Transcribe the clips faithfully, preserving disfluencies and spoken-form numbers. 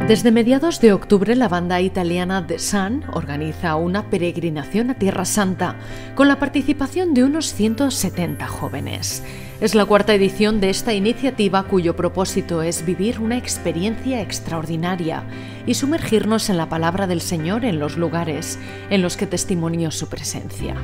Desde mediados de octubre, la banda italiana The Sun organiza una peregrinación a Tierra Santa con la participación de unos ciento setenta jóvenes. Es la cuarta edición de esta iniciativa, cuyo propósito es vivir una experiencia extraordinaria y sumergirnos en la palabra del Señor en los lugares en los que testimonió su presencia.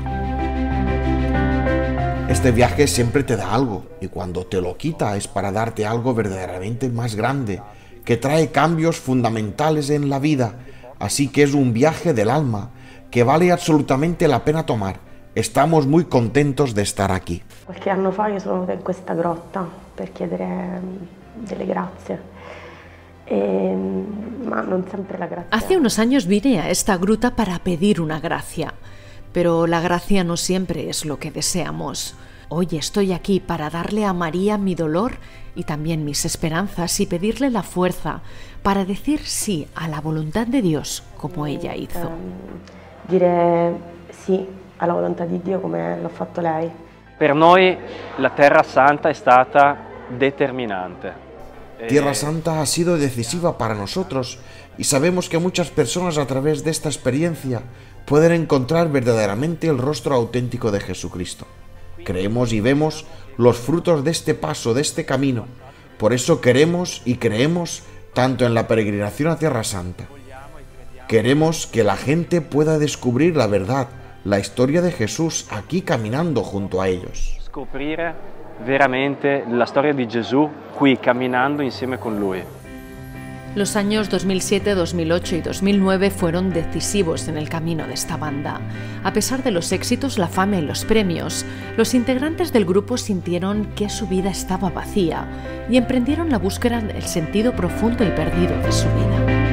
Este viaje siempre te da algo, y cuando te lo quita es para darte algo verdaderamente más grande, que trae cambios fundamentales en la vida. Así que es un viaje del alma que vale absolutamente la pena tomar. Estamos muy contentos de estar aquí. Qualche anno fa io sono venuta in questa grotta per chiedere delle grazie. E, ma non sempre la grazia. Hace unos años vine a esta gruta para pedir una gracia, pero la gracia no siempre es lo que deseamos. Hoy estoy aquí para darle a María mi dolor y también mis esperanzas y pedirle la fuerza para decir sí a la voluntad de Dios como ella hizo. Um, dire sì alla volontà di Dio come l'ha fatto lei. Per noi la Terra Santa è stata determinante. Tierra Santa ha sido decisiva para nosotros y sabemos que muchas personas a través de esta experiencia pueden encontrar verdaderamente el rostro auténtico de Jesucristo. Creemos y vemos los frutos de este paso, de este camino. Por eso queremos y creemos tanto en la peregrinación a Tierra Santa. Queremos que la gente pueda descubrir la verdad, la historia de Jesús aquí caminando junto a ellos. Scoprire veramente la storia di Gesù qui camminando insieme con lui. Los años dos mil siete, dos mil ocho y dos mil nueve fueron decisivos en el camino de esta banda. A pesar de los éxitos, la fama y los premios, los integrantes del grupo sintieron que su vida estaba vacía y emprendieron la búsqueda del sentido profundo y perdido de su vida.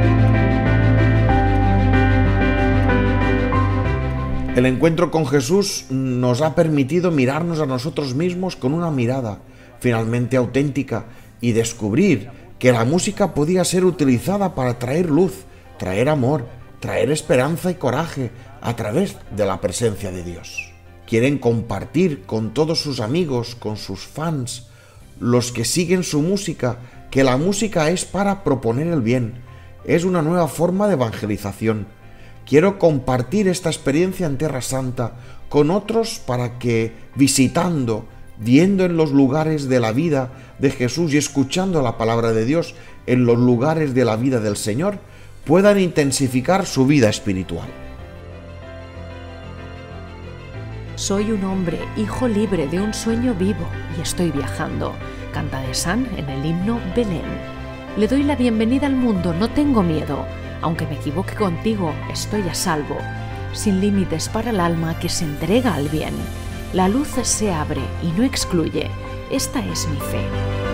El encuentro con Jesús nos ha permitido mirarnos a nosotros mismos con una mirada finalmente auténtica y descubrir que la música podía ser utilizada para traer luz, traer amor, traer esperanza y coraje a través de la presencia de Dios. Quieren compartir con todos sus amigos, con sus fans, los que siguen su música, que la música es para proponer el bien, es una nueva forma de evangelización. Quiero compartir esta experiencia en Tierra Santa con otros para que, visitando, viendo en los lugares de la vida de Jesús y escuchando la palabra de Dios en los lugares de la vida del Señor, puedan intensificar su vida espiritual. Soy un hombre, hijo libre de un sueño vivo, y estoy viajando. Canta The Sun en el himno Belén. Le doy la bienvenida al mundo, no tengo miedo. Aunque me equivoque contigo, estoy a salvo. Sin límites para el alma que se entrega al bien. La luz se abre y no excluye. Esta es mi fe.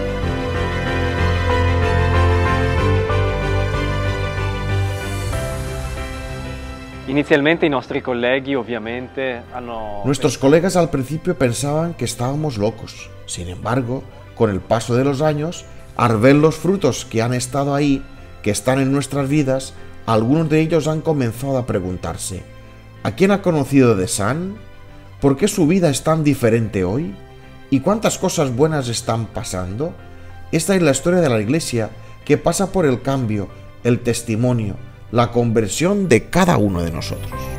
Inicialmente i nostri colleghi ovviamente hanno... Nuestros colegas al principio pensaban que estábamos locos. Sin embargo, con el paso de los años, al ver los frutos que han estado ahí, que están en nuestras vidas, algunos de ellos han comenzado a preguntarse: ¿a quién ha conocido The Sun? ¿Por qué su vida es tan diferente hoy? ¿Y cuántas cosas buenas están pasando? Esta es la historia de la Iglesia, que pasa por el cambio, el testimonio, la conversión de cada uno de nosotros.